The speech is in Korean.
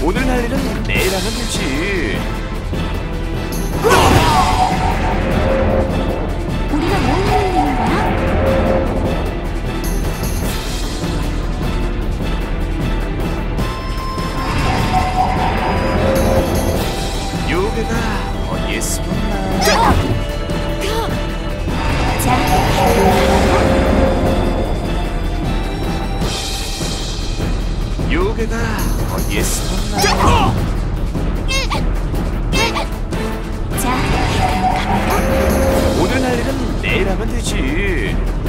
오늘 할 일은 내일 하면 되지. 우리가 뭘 하면 되는 거야? 요괴가 어디에 숨었나? 자, 요괴가 어디에 숨었나? 자, 그럼 가볼까? 오늘 할 일은 내일 하면 되지.